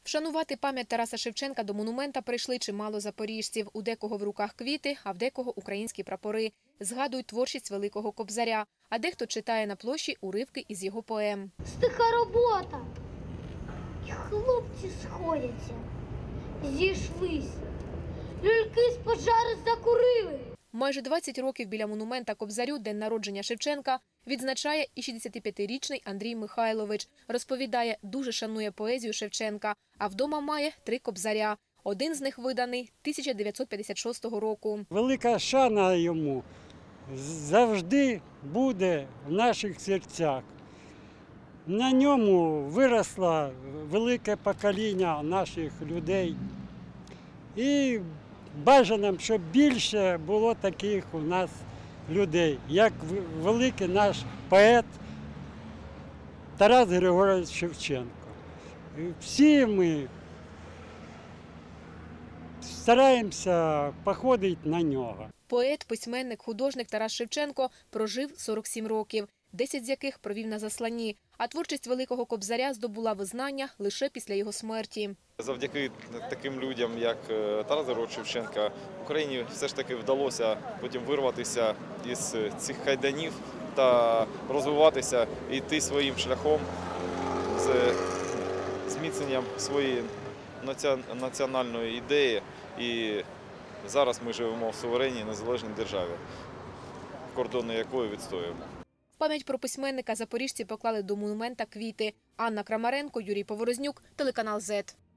Вшанувати пам'ять Тараса Шевченка до монумента прийшли чимало запоріжців. У декого в руках квіти, а в декого українські прапори. Згадують творчість великого Кобзаря, а дехто читає на площі уривки із його поем. Стиха робота. Хлопці сходяться, зійшлись. Люльки з пожари закурили. Майже 20 років біля монумента Кобзарю день народження Шевченка відзначає і 65-річний Андрій Михайлович. Розповідає, дуже шанує поезію Шевченка, а вдома має 3 Кобзаря. Один з них виданий 1956 року. Велика шана йому завжди буде в наших серцях. На ньому виросло велике покоління наших людей. І бажано, щоб більше було таких у нас людей, як великий наш поет Тарас Григорович Шевченко. Всі ми стараємося походити на нього. Поет, письменник, художник Тарас Шевченко прожив 47 років, 10 з яких провів на засланні. А творчість великого Кобзаря здобула визнання лише після його смерті. Завдяки таким людям, як Тарас Григорович Шевченко, Україні все ж таки вдалося потім вирватися із цих кайданів та розвиватися і йти своїм шляхом з зміцненням своєї національної ідеї. І зараз ми живемо в суверенній незалежній державі, кордони якої відстоюємо. В пам'ять про письменника запоріжці поклали до монумента квіти. Анна Крамаренко, Юрій Поворознюк, телеканал ЗЕТ.